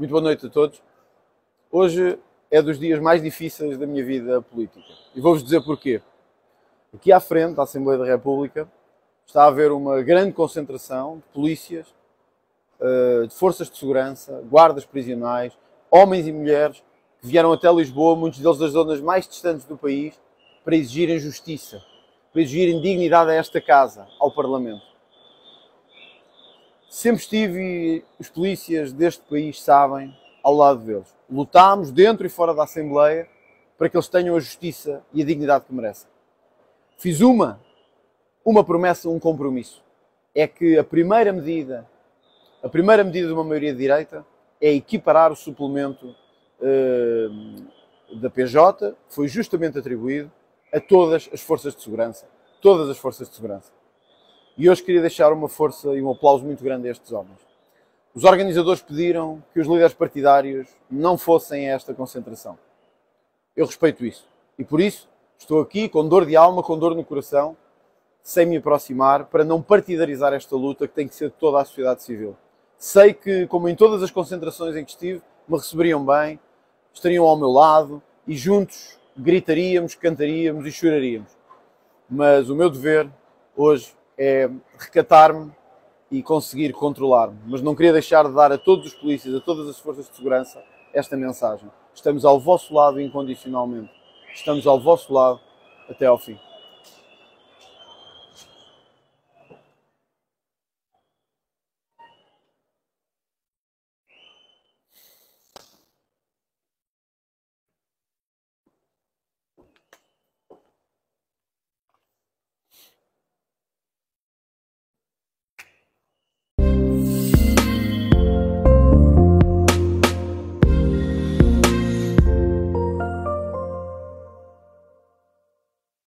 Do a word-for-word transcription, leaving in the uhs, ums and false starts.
Muito boa noite a todos. Hoje é dos dias mais difíceis da minha vida política. E vou-vos dizer porquê. Aqui à frente da Assembleia da República está a haver uma grande concentração de polícias, de forças de segurança, guardas prisionais, homens e mulheres que vieram até Lisboa, muitos deles das zonas mais distantes do país, para exigirem justiça, para exigirem dignidade a esta casa, ao Parlamento. Sempre estive, e os polícias deste país sabem, ao lado deles. Lutámos dentro e fora da Assembleia para que eles tenham a justiça e a dignidade que merecem. Fiz uma, uma promessa, um compromisso. É que a primeira medida, a primeira medida de uma maioria de direita é equiparar o suplemento uh, da P J, que foi justamente atribuído a todas as forças de segurança. Todas as forças de segurança. E hoje queria deixar uma força e um aplauso muito grande a estes homens. Os organizadores pediram que os líderes partidários não fossem a esta concentração. Eu respeito isso. E por isso estou aqui com dor de alma, com dor no coração, sem me aproximar, para não partidarizar esta luta que tem que ser de toda a sociedade civil. Sei que, como em todas as concentrações em que estive, me receberiam bem, estariam ao meu lado e juntos gritaríamos, cantaríamos e choraríamos. Mas o meu dever hoje é recatar-me e conseguir controlar-me. Mas não queria deixar de dar a todos os polícias, a todas as forças de segurança, esta mensagem. Estamos ao vosso lado incondicionalmente. Estamos ao vosso lado até ao fim.